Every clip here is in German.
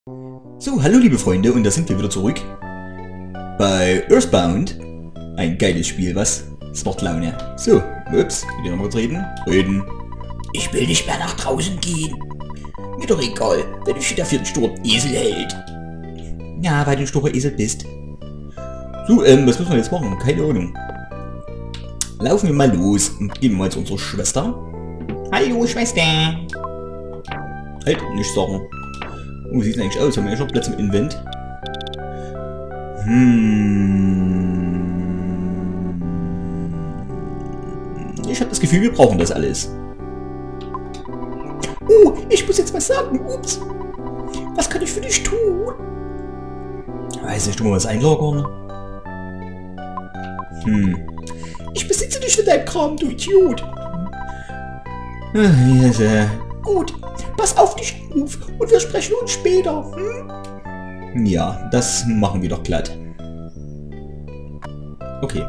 So, hallo liebe Freunde, und da sind wir wieder zurück bei Earthbound. Ein geiles Spiel, was? Das macht Laune. So, ups, mit dir noch mal reden? Reden. Ich will nicht mehr nach draußen gehen. Mir doch egal, wenn du wieder für den sturen Esel hält. Ja, weil du ein sturer Esel bist. So, was müssen wir jetzt machen? Keine Ahnung. Laufen wir mal los und gehen mal zu unserer Schwester. Hallo, Schwester. Halt, nicht sagen. Oh, wie sieht es eigentlich aus? Haben wir ja schon Platz im Invent? Ich habe das Gefühl, wir brauchen das alles. Oh, ich muss jetzt was sagen. Ups. Was kann ich für dich tun? Weiß nicht, du mal was einlagern? Ich besitze dich für deinen Kram, du Idiot. Gut, pass auf dich auf und wir sprechen uns später. Ja, das machen wir doch glatt. Okay.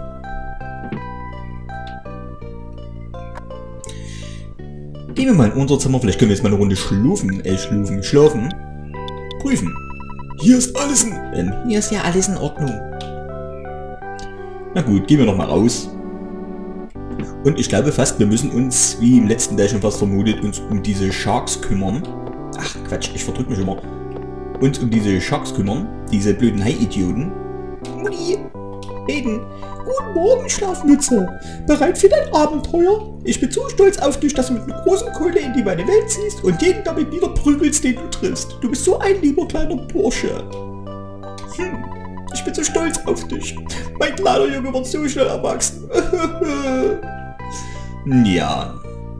Gehen wir mal in unser Zimmer, vielleicht können wir jetzt mal eine Runde schlafen. Prüfen. Hier ist alles hier ist ja alles in Ordnung. Na gut, gehen wir noch mal raus. Und ich glaube fast, wir müssen uns, wie im letzten Teil schon fast vermutet, uns um diese Sharks kümmern. Ach Quatsch, ich verdrück mich immer. Uns um diese Sharks kümmern, diese blöden Hai-Idioten. Mutti, Eden, guten Morgen, Schlafmütze. Bereit für dein Abenteuer? Ich bin so stolz auf dich, dass du mit einer großen Keule in die meine Welt ziehst und jeden damit niederprügelst, den du triffst. Du bist so ein lieber kleiner Bursche. Ich bin so stolz auf dich. Mein kleiner Junge wird so schnell erwachsen. Ja.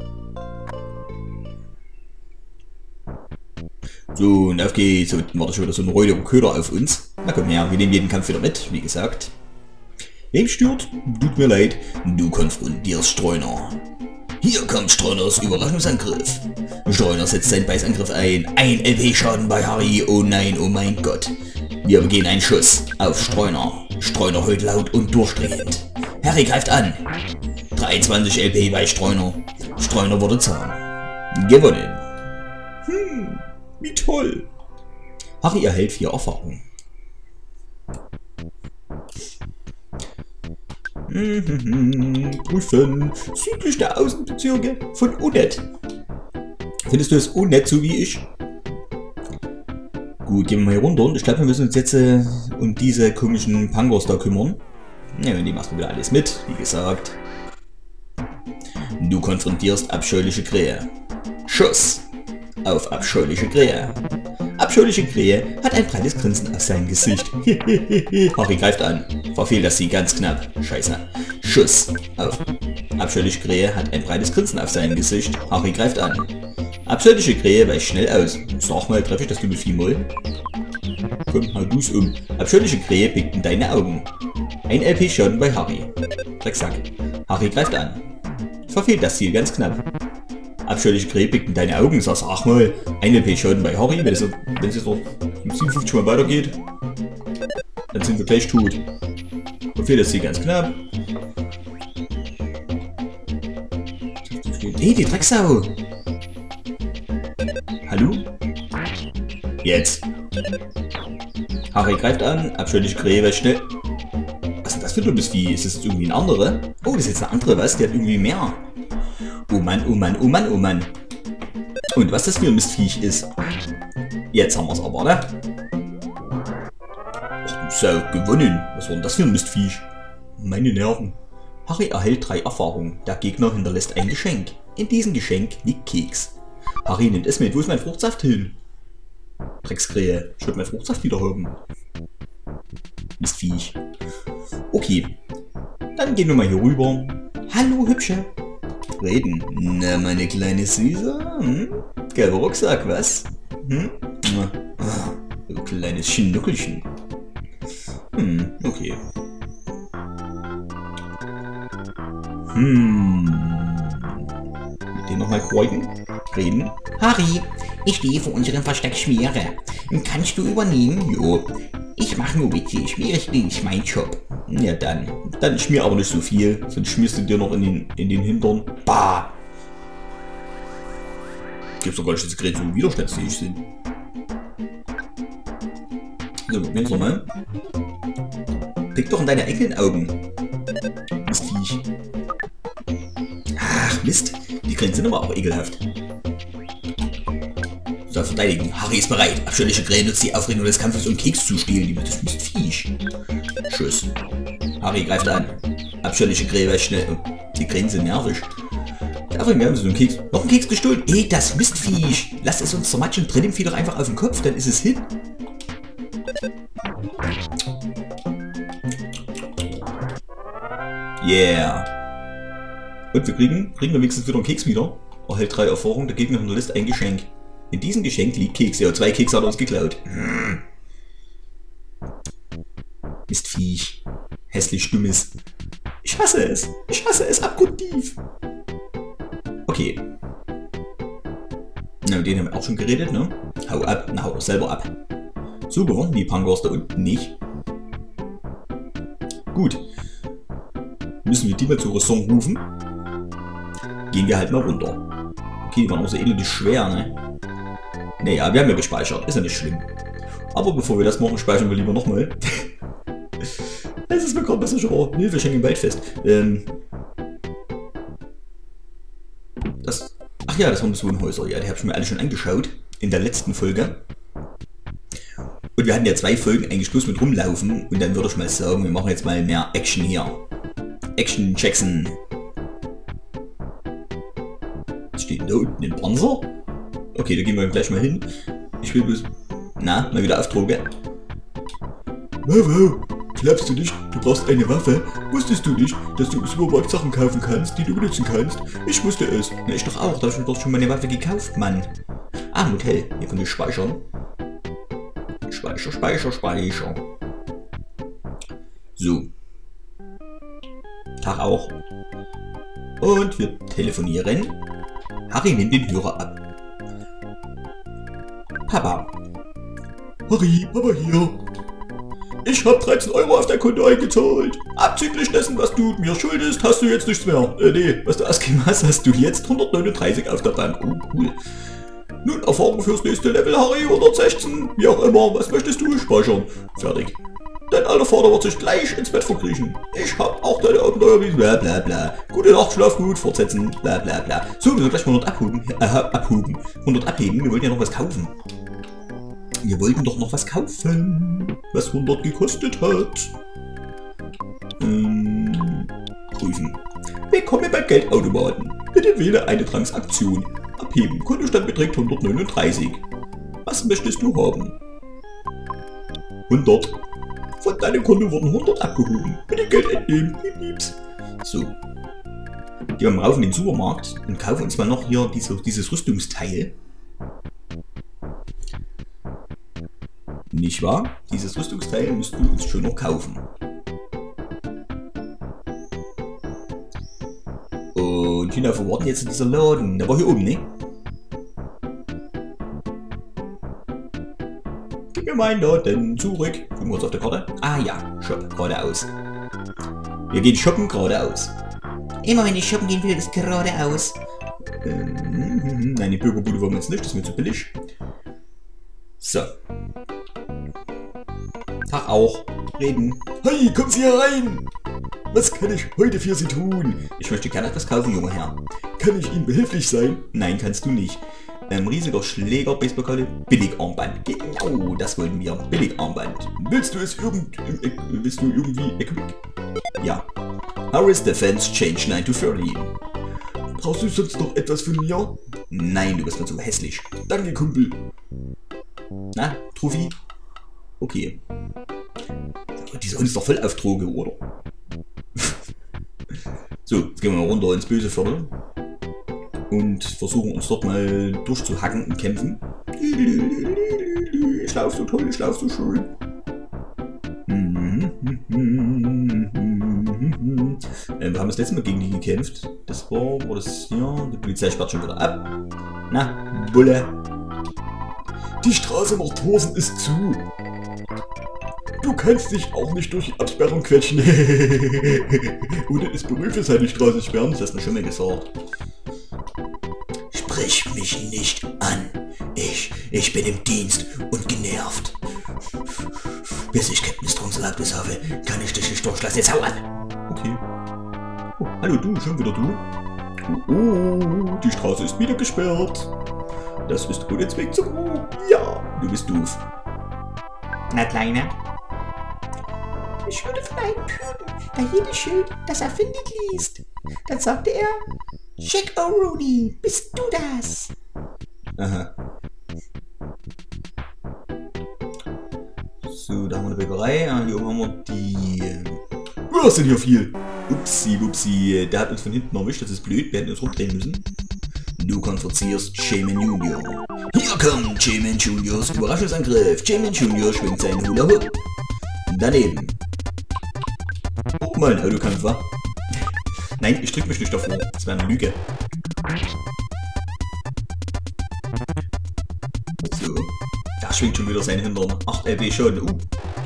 So, und auf geht's. Und war da schon wieder so ein räudiger Köder auf uns. Na komm her, wir nehmen jeden Kampf wieder mit, wie gesagt. Wem stört? Tut mir leid. Du konfrontierst Streuner. Hier kommt Streuners Überraschungsangriff. Streuner setzt seinen Beißangriff ein. Ein LP-Schaden bei Harry. Oh nein, oh mein Gott. Wir begehen einen Schuss auf Streuner. Streuner heult laut und durchdringend. Harry greift an. 23 LP bei Streuner. Streuner wurde zahm. Gewonnen. Wie toll. Harry erhält 4 Erfahrungen. Prüfen. Südlich der Außenbezirke von Unet. Findest du es unnett, so wie ich? Gut, gehen wir mal hier runter. Und ich glaube, wir müssen uns jetzt um diese komischen Pangos da kümmern. Ja, wir nehmen erstmal wieder alles mit, wie gesagt. Du konfrontierst abscheuliche Krähe. Schuss auf abscheuliche Krähe. Abscheuliche Krähe hat ein breites Grinsen auf seinem Gesicht. Harry greift an. Verfehlt das sie ganz knapp. Scheiße. Schuss auf abscheuliche Krähe hat ein breites Grinsen auf seinem Gesicht. Harry greift an. Abscheuliche Krähe weicht schnell aus. Sag mal, treffe ich das dumme Vieh mal? Komm, hau du's um. Abscheuliche Krähe pickt in deine Augen. Ein LP Schaden bei Harry. Drecksack. Harry greift an. Verfehlt das Ziel ganz knapp. Abscheuliche Krähe pickt in deine Augen. Sag mal, ein LP Schaden bei Harry. Wenn es jetzt noch 57 Mal weitergeht, dann sind wir gleich tot. Verfehlt das Ziel ganz knapp. Hey, die Drecksau! Hallo? Jetzt. Harry greift an, abscheuliche Krähe weicht schnell. Was ist denn das für ein dummes Vieh? Ist das jetzt irgendwie ein anderer? Oh, das ist jetzt eine andere, was? Die hat irgendwie mehr. Oh Mann, oh Mann, oh Mann, oh Mann. Und was das für ein Mistviech ist. Jetzt haben wir es aber, ne? Ach du Sau, gewonnen. Was war denn das für ein Mistviech? Meine Nerven. Harry erhält 3 Erfahrungen. Der Gegner hinterlässt ein Geschenk. In diesem Geschenk liegt Keks. Harry nimmt es mit. Wo ist mein Fruchtsaft hin? Dreckskrähe. Ich will meinen Fruchtsaft wieder haben. Mistviech. Okay. Dann gehen wir mal hier rüber. Hallo, Hübsche. Reden. Na, meine kleine Süße. Gelber Rucksack, was? Du kleines Schnuckelchen. Okay. Mit dem nochmal reden. Harry, ich stehe vor unserem Versteck Schmiere. Kannst du übernehmen? Jo. Ich mache nur Witze. Schmiere ist nicht mein Job. Ja dann schmier aber nicht so viel. Sonst schmierst du dir noch in den Hintern. Bah! Gibt's doch gar nicht, dass die Geräte so widerstandsfähig sind. So, probieren wir mal. Pick doch in deine eigenen Augen. Das Viech. Ach, Mist. Die Grillen sind aber auch ekelhaft. Soll verteidigen. Harry ist bereit. Abscheuliche Grillen nutzt die Aufregung des Kampfes, um Keks zu stehlen. Das Mistviech. Tschüss. Harry greift an. Abscheuliche Grill, weil schnell. Die Grillen sind nervig. Aber wir haben so einen Keks. Noch einen Keks gestohlen. Ey, das Mistviech. Lasst es uns zermatschen. Tritt dem Vieh doch einfach auf den Kopf, dann ist es hin. Yeah. Und wir kriegen wir wenigstens wieder einen Keks wieder. Erhält 3 Erfahrungen, da geht mir von der Liste ein Geschenk. In diesem Geschenk liegt Keks. Ja, 2 Keks hat er uns geklaut. Mistviech. Hässlich Dummes. Ich hasse es. Ich hasse es abgrundtief. Okay. Na, mit denen haben wir auch schon geredet, ne? Hau ab. Na, hau doch selber ab. So, gewonnen die Punkers da unten nicht. Gut. Müssen wir die mal zur Raison rufen. Gehen wir halt mal runter. Okay, die waren auch so elendig schwer, ne? Naja, wir haben ja gespeichert. Ist ja nicht schlimm. Aber bevor wir das machen, speichern wir lieber nochmal. Es ist mir gerade ein bisschen schon. Hilfe, Schengen Waldfest. Das. Ach ja, das waren das Wohnhäuser. Ja, die habe ich mir alle schon angeschaut. In der letzten Folge. Und wir hatten ja 2 Folgen eigentlich bloß mit rumlaufen. Und dann würde ich mal sagen, wir machen jetzt mal mehr Action hier. Action Jackson. Was steht denn da unten? Ein Panzer? Okay, da gehen wir gleich mal hin. Ich will bloß. Na, mal wieder auf Droge. Wow, glaubst du nicht, du brauchst eine Waffe? Wusstest du nicht, dass du im Supermarkt Sachen kaufen kannst, die du benutzen kannst? Ich wusste es. Na, ich doch auch. Da habe ich doch schon meine Waffe gekauft, Mann. Ah, ein Hotel. Hier können wir speichern. Speicher. So. Tag auch. Und wir telefonieren. Harry nimmt den Hörer ab. Papa. Harry, Papa hier. Ich hab 13 € auf dein Konto eingezahlt. Abzüglich dessen, was du mir schuldest, hast du jetzt nichts mehr. Nee, was du ausgegeben hast, hast du jetzt 139 auf der Bank. Oh, cool. Nun, Erfahrung fürs nächste Level, Harry, 116. Wie auch immer, was möchtest du? Speichern. Fertig. Dein alter Vater wird sich gleich ins Bett verkriechen. Ich hab auch deine Abenteuer wie bla bla bla. Gute Nacht, schlaf gut, fortsetzen, bla bla bla. So, wir müssen gleich mal 100 abheben. 100 abheben, wir wollten ja noch was kaufen. Wir wollten doch noch was kaufen, was 100 gekostet hat. Prüfen. Willkommen beim Geldautomaten. Bitte wähle eine Transaktion. Abheben. Kontostand beträgt 139. Was möchtest du haben? 100. Von deinem Konto wurden 100 abgehoben. Bitte Geld entnehmen. Liebs. So. Gehen wir mal rauf in den Supermarkt und kaufen uns mal noch hier dieses Rüstungsteil. Nicht wahr? Dieses Rüstungsteil müssten wir uns schon noch kaufen. Und China verwarten jetzt in dieser Laden. Der war hier oben, ne? Gib mir meinen Laden zurück. Gucken wir uns auf der Karte. Ah ja, Shop, geradeaus. Wir gehen shoppen geradeaus. Immer wenn ich shoppen gehen will, ist geradeaus. Nein, die Bürgerbude wollen wir jetzt nicht, das ist mir zu billig. So. Tag auch. Reden. Hey, kommen Sie herein! Was kann ich heute für Sie tun? Ich möchte gerne etwas kaufen, junger Herr. Kann ich Ihnen behilflich sein? Nein, kannst du nicht. Riesiger Schläger, Baseballkeule, Billigarmband. Genau, das wollten wir. Billigarmband. Willst du irgendwie Equip? Ja. Harry's Defense Change 9 to 30. Brauchst du sonst noch etwas von mir? Nein, du bist mir zu hässlich. Danke, Kumpel. Na, Trophy? Okay. Die sind uns doch voll auf Droge, oder? So, jetzt gehen wir mal runter ins böse Viertel. Und versuchen uns dort mal durchzuhacken und kämpfen. Ich lauf so toll, ich lauf so schön. Wir haben das letzte Mal gegen die gekämpft. Das war das hier. Die Polizei sperrt schon wieder ab. Na, Bulle. Die Straße nach Thorsen ist zu. Du kannst dich auch nicht durch die Absperrung quetschen. Ohne das Berufes halt die Straße sperren. Das hast du schon mal gesagt. Sprich mich nicht an. Ich bin im Dienst und genervt. Bis ich Captain Strongs Erlaubnis habe, kann ich dich nicht durchlassen. Jetzt hau ab! Okay. Oh, hallo du, schon wieder du? Oh, die Straße ist wieder gesperrt. Das ist ohne Zweck zum Ruhm. Ja, du bist doof. Na, Kleiner? Ich würde von einem Typen, der jedes Schild, das er findet, liest. Dann sagte er, Jack O'Rooney, bist du das? Aha. So, da haben wir eine Bäckerei. Ah, hier oben haben wir die... Was sind hier viel? Upsi, upsi. Der hat uns von hinten erwischt. Das ist blöd. Wir hätten uns rumdrehen müssen. Du konfrontierst Shaman Junior. Hier kommt Shaman Juniors Überraschungsangriff. Shaman Junior schwingt seinen Hula Hoop. Daneben. Oh, mal ein Autokampf, wa? Nein, ich drück mich nicht davor. Das wäre eine Lüge. So. Da schwingt schon wieder sein Hintern. 8 LP Schaden.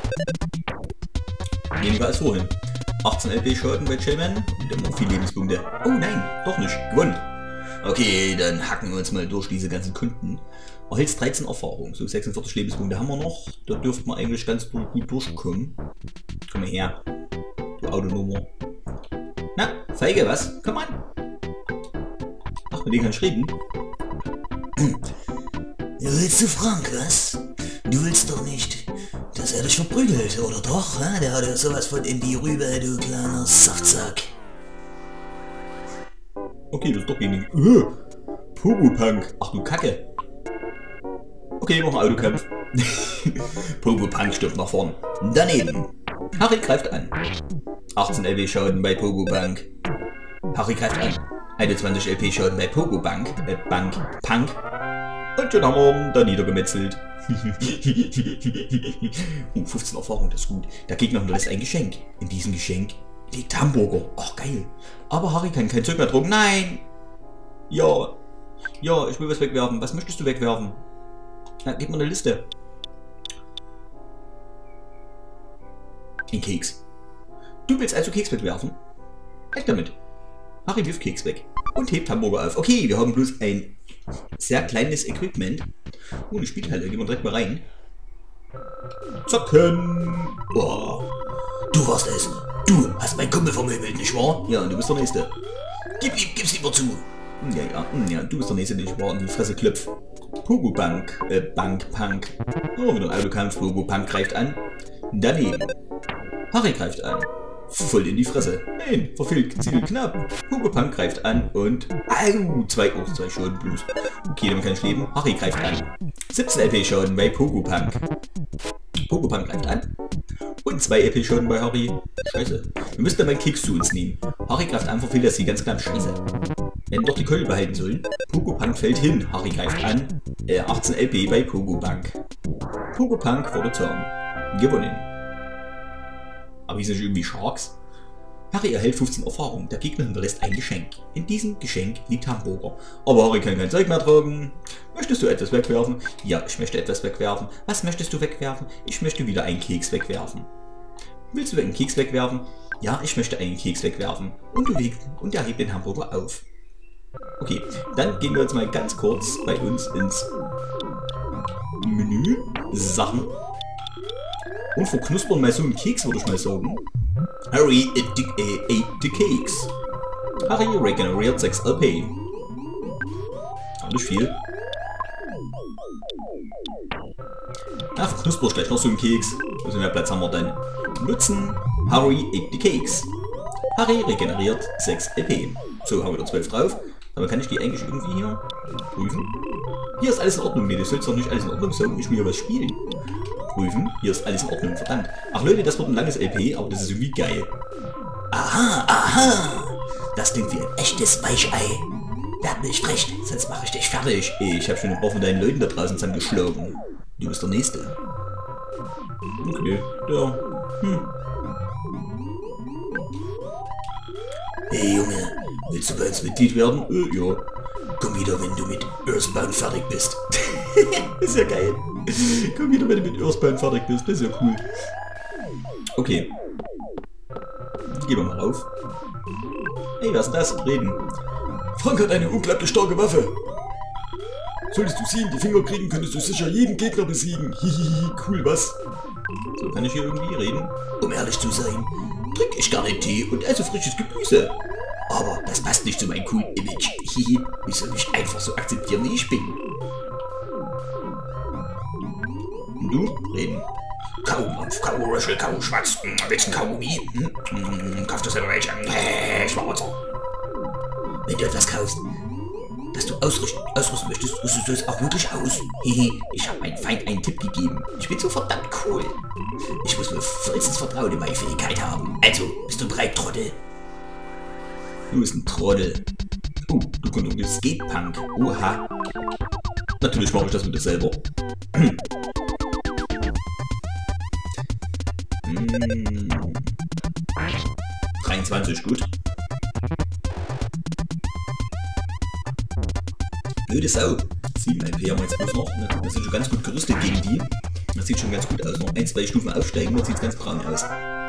Weniger als vorhin. 18 LP Schaden bei Shaman. Und immer viele Lebenspunkte. Oh nein, doch nicht. Gewonnen. Okay, dann hacken wir uns mal durch diese ganzen Kunden. Erhältst 13 Erfahrung. So 46 Lebenspunkte haben wir noch. Da dürften wir eigentlich ganz gut durchkommen. Komm mal her. Du Autonummer. Na, Feige, was? Komm an. Ach, mit dem kann ich reden. Willst du Frank, was? Du willst doch nicht, dass er dich verprügelt, oder doch? Ha? Der hat ja sowas von in die Rübe, du kleiner Saftsack. Okay, das ist doch wenig. Pogo-Punk. Ach du Kacke. Okay, machen Autokampf. Pogo-Punk stirbt nach vorn. Daneben. Harry greift an. 18 LP Schaden bei Pogo-Punk. Harry greift an. 21 LP Schaden bei Pogo-Punk. Punk. Und schon haben wir ihn da niedergemetzelt. 15 Erfahrung, das ist gut. Der Gegner hinterlässt ein Geschenk. In diesem Geschenk liegt Hamburger. Ach, geil. Aber Harry kann kein Zeug mehr drucken. Nein! Ja. Ja, ich will was wegwerfen. Was möchtest du wegwerfen? Na, gib mir eine Liste. Ein Keks. Du willst also Keks wegwerfen? Weg damit. Harry wirft Keks weg und hebt Hamburger auf. Okay, wir haben bloß ein sehr kleines Equipment. Oh, eine Spielhalle. Gehen wir direkt mal rein. Zocken. Oh, du warst es. Du hast meinen Kumpel vermöbelt, nicht wahr? Ja, und du bist der Nächste. Gib's lieber zu. Ja, du bist der Nächste, nicht wahr? In die Fresse klopf. Pogo-Punk. Punk. Oh, wieder ein Autokampf. Pogo-Punk greift an. Daneben. Harry greift an. Voll in die Fresse. Nein, verfehlt, ziemlich knapp. Pogo-Punk greift an und... Au, 2 Schaden bloß. Okay, damit kann ich leben. Harry greift an. 17 LP Schaden bei Pogo-Punk. Pogo-Punk greift an. Und 2 LP Schaden bei Harry. Scheiße. Wir müssen dann mal Keks zu uns nehmen. Harry greift an, verfehlt das sie ganz knapp. Scheiße. Wir hätten doch die Keule behalten sollen. Pogo-Punk fällt hin. Harry greift an. 18 LP bei Pogo-Punk. Pogo-Punk wurde Turn. Gewonnen. Aber hier sind irgendwie Sharks. Harry erhält 15 Erfahrung. Der Gegner hinterlässt ein Geschenk. In diesem Geschenk liegt Hamburger. Aber Harry kann kein Zeug mehr tragen. Möchtest du etwas wegwerfen? Ja, ich möchte etwas wegwerfen. Was möchtest du wegwerfen? Ich möchte wieder einen Keks wegwerfen. Willst du einen Keks wegwerfen? Ja, ich möchte einen Keks wegwerfen. Und er hebt den Hamburger auf. Okay, dann gehen wir jetzt mal ganz kurz bei uns ins Menü. Sachen. Und verknuspern mal so einen Keks, würde ich mal sagen. Harry ate the cakes. Harry regeneriert 6 LP. Auch nicht viel. Na, verknusper gleich noch so einen Keks. Ein bisschen mehr Platz haben wir dann. Nutzen. Harry ate the cakes. Harry regeneriert 6 LP. So, haben wir wieder 12 drauf. Aber kann ich die eigentlich irgendwie hier prüfen? Hier ist alles in Ordnung. Nee, das soll doch nicht alles in Ordnung sein. Ich will ja was spielen. Prüfen. Hier ist alles in Ordnung, verdammt. Ach Leute, das wird ein langes LP, aber das ist irgendwie geil. Aha. Das klingt wie ein echtes Weichei. Der hat nicht recht, sonst mache ich dich fertig. Ich habe schon ein paar von deinen Leuten da draußen zusammengeschlagen. Du bist der Nächste. Okay, ja. Hey Junge, willst du bei uns Mitglied werden? Ja. Komm wieder, wenn du mit Earthbound fertig bist. Ist ja geil. Komm wieder, wenn du mit Earthbound fertig bist. Das ist ja cool. Okay. Gehen wir mal rauf. Hey, was ist das? Reden. Frank hat eine unglaublich starke Waffe. Solltest du sie in die Finger kriegen, könntest du sicher jeden Gegner besiegen. Hihihi, cool, was? So, kann ich hier irgendwie reden? Um ehrlich zu sein, trinke ich gerne Tee und esse frisches Gemüse. Aber das passt nicht zu meinem coolen Image. Hihi, ich soll mich einfach so akzeptieren, wie ich bin. Und du? Reden. Kaumampf, Kauröschel, Kauschwatz, willst du ein Kaugummi? Kauf das selber welche. Schwarzer. Wenn du etwas kaufst, das du ausrüsten möchtest, rüstest du es auch wirklich aus. Hehe, ich habe meinem Feind einen Tipp gegeben. Ich bin so verdammt cool. Ich muss nur vollstes Vertrauen in meine Fähigkeit haben. Also, bist du bereit, Trottel? Du bist ein Trottel. Du kontrollierst Skatepunk. Oha. Natürlich mache ich das mit dir selber. 23, gut. Blöde Sau. 7 LP haben wir jetzt bloß noch. Das sind schon ganz gut gerüstet gegen die. Das sieht schon ganz gut aus. Noch 1, 2 Stufen aufsteigen, dann sieht es ganz braun aus.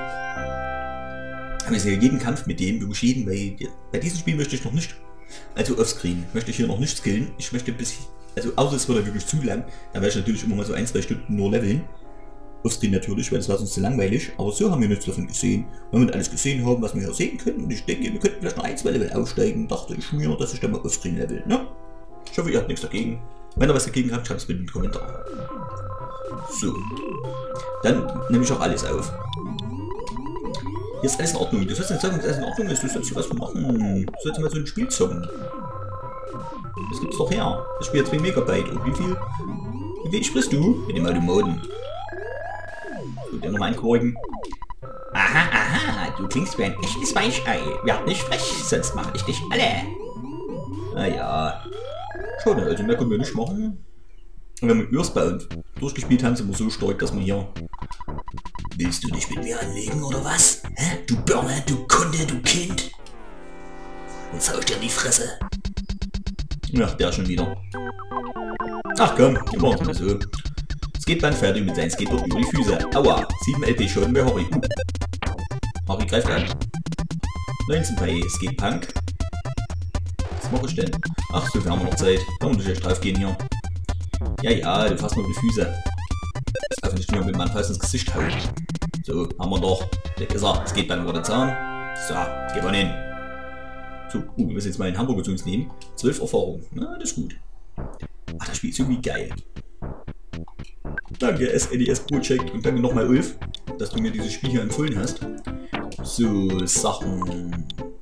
Aber ich sehe jeden Kampf mit dem beschädigen, weil bei diesem Spiel möchte ich noch nicht, also offscreen, möchte ich hier noch nicht skillen. Ich möchte ein bisschen, also außer es wird wirklich zu lang, dann werde ich natürlich immer mal so 1, 2 Stunden nur leveln. Offscreen natürlich, weil das war sonst zu langweilig, aber so haben wir nichts davon gesehen. Wenn wir alles gesehen haben, was wir hier sehen können, und ich denke, wir könnten vielleicht noch 1, 2 Level aussteigen, dachte ich mir, dass ich dann mal Offscreen level, ne? Ich hoffe, ihr habt nichts dagegen. Wenn ihr was dagegen habt, schreibt es bitte in den Kommentaren. So. Dann nehme ich auch alles auf. Hier ist alles in Ordnung. Du sollst nicht sagen, dass alles in Ordnung ist. Du sollst hier was machen. Du sollst mal so ein Spiel zocken. Das gibt's doch her. Das Spiel hat 2 Megabyte. Und wie viel sprichst du? Mit dem Automaten. So, den nochmal ankorrigen. Aha, du klingst wie ein echtes Weichei. Werd nicht frech, sonst mache ich dich alle. Naja. Schon, also mehr können wir nicht machen. Und wenn wir Earthbound durchgespielt haben, sind wir so stark, dass wir hier... Willst du dich mit mir anlegen, oder was? Hä? Du Birne, du Kunde, du Kind? Jetzt hau ich dir in die Fresse. Ja, der schon wieder. Ach komm, wir machen es mal so. Skateband fertig mit seinem Skateboard über die Füße. Aua, 7 LP Schaden bei Harry. Harry greift an. 19 bei Skatepunk. Was mache ich denn? Ach so, wir haben noch Zeit. Da muss ich echt drauf gehen hier. Ja, du fasst mal über die Füße. Das einfach nicht nur mit meinem Faust ins Gesicht hauen. So, haben wir doch. Weg ist er. Skateband wurde Zahn. So, gewonnen. So, wir müssen jetzt mal den Hamburger zu uns nehmen. 12 Erfahrung. Na, das ist gut. Ach, das Spiel ist irgendwie geil. Danke, SNES Project, und danke nochmal, Ulf, dass du mir dieses Spiel hier empfohlen hast. So, Sachen.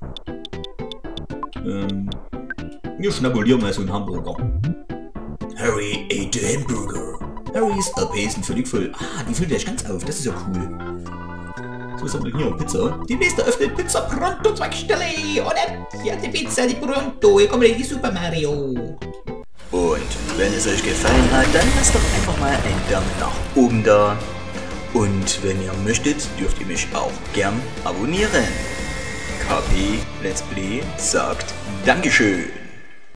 Wir schnabulieren mal so einen Hamburger. Harry ate the hamburger. Harrys LP sind völlig voll. Ah, die füllt echt ganz auf, das ist ja cool. So, was haben wir hier? Pizza. Die nächste öffnet Pizza Pronto Zweigstelle. Oder? Ja, die Pizza, die Pronto. Hier kommt die Super Mario. Und wenn es euch gefallen hat, dann lasst doch einfach mal einen Daumen nach oben da. Und wenn ihr möchtet, dürft ihr mich auch gern abonnieren. KP Let's Play sagt Dankeschön.